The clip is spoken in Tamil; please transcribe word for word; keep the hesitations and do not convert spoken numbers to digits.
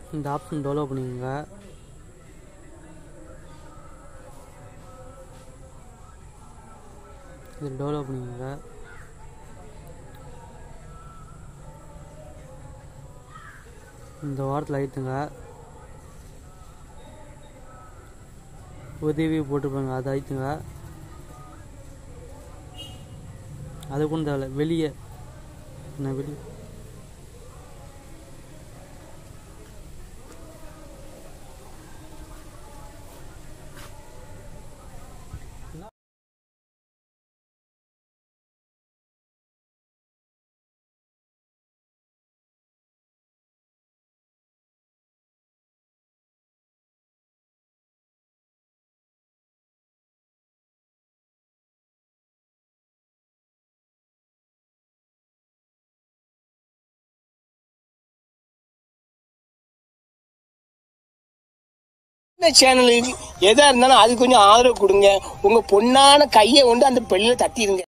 இந்த ஆப்ஷன் டெவலப் பண்ணிக்கோங்க. இது டெவலப் பண்ணிக்கோங்க. இந்த வாரத்தில் அழுத்துங்க. உதவி போட்டுருப்பாங்க, அதை அழுத்துங்க. அது கூட தேவையில்ல, வெளியே நான் வெளியே சேனலுக்கு எதா இருந்தாலும் அது கொஞ்சம் ஆதரவு கொடுங்க. உங்க பொண்ணான கையை கொண்டு அந்த பெண்ணில தட்டிடுங்க.